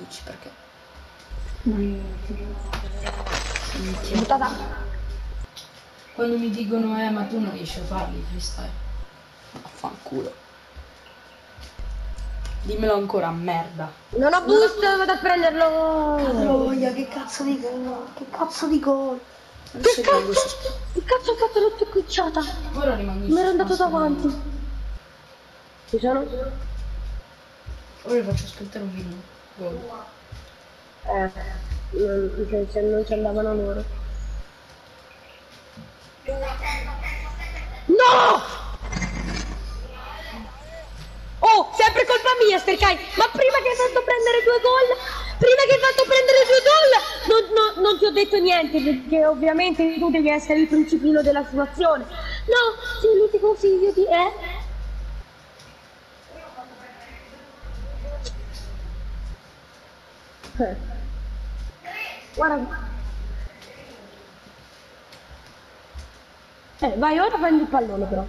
dici perché? Buttata. Quando mi dicono ma tu non riesci a farli freestyle. Affanculo. Dimmelo ancora, merda. Non ho boost, vado a prenderlo. Troia, che cazzo di gol? Che cazzo di gol? Che cazzo? Che cazzo ho fatto l'ho toccucciata? Ora rimani Mi ero andato davanti. Ci sono? Ora faccio aspettare un video. Gol. Non ci andavano loro. No! Oh, sempre colpa mia, Sterkai. Ma prima che hai fatto prendere 2 gol, non ti ho detto niente, perché ovviamente tu devi essere il principino della situazione. No, se lui ti consiglio di... Guarda. Vai, ora prendi il pallone però.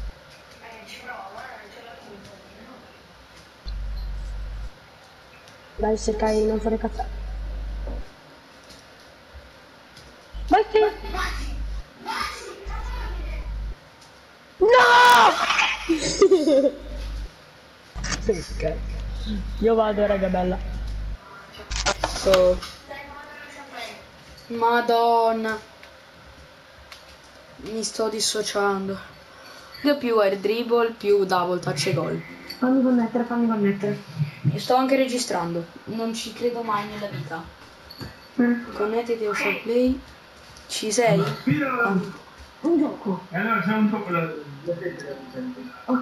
Dai, Sterkai, non fare cazzate. Vai, te. No! Ok. Io vado, raga bella. Madonna. Mi sto dissociando. Più air dribble più double touch e gol. Fammi connettere. E sto anche registrando. Non ci credo mai nella vita. Connettiti a short play. Ci sei? Un gioco. E allora c'è un po' la Ok.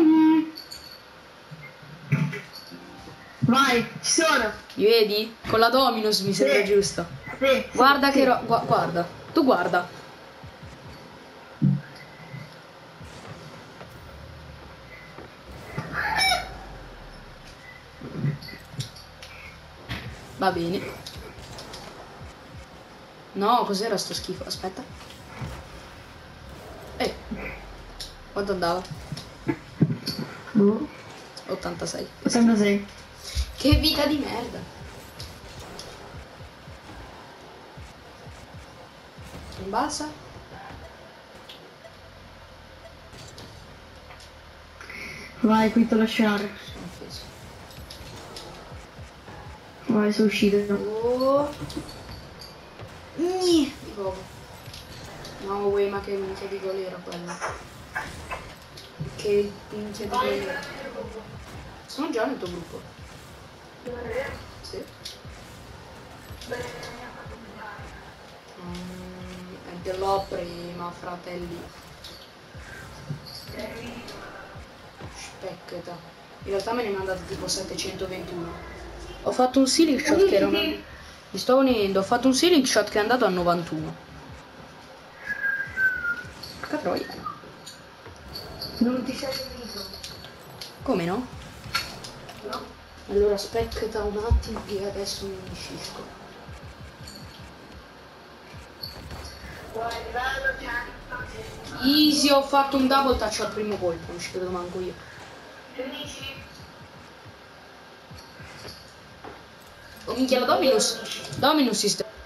Vai, ci sono. Mi vedi? Con la Dominus mi sembra giusto. Sì. Guarda che guarda. Tu guarda. Va bene. No, cos'era sto schifo? Aspetta. Quanto andava? 86. 86. Che vita di merda. In bassa? Vai, qui te lasciare. Vai, sono uscito. Oh. Di poco. No, way, ma che minchia di gol era quello. Che minchia di gol era. Sono già nel tuo gruppo. Sì. È della prima, fratelli. Speccheta. In realtà me ne mandate tipo 721. Ho fatto un ceiling shot che era una... Mi sto unendo, ho fatto un ceiling shot che è andato a 91. Porca troia. Non ti sei unito. Come no? No. Allora aspetta un attimo che adesso mi uniscisco. Easy, ho fatto un double touch al primo colpo, non ci credo manco io. Oh minchia, la Dominus si sta...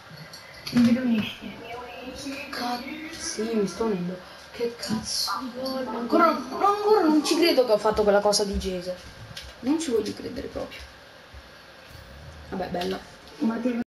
Sì, mi sto unendo. Che cazzo di gol. Ancora non ci credo che ho fatto quella cosa di Gese. Non ci voglio credere proprio. Vabbè, bella.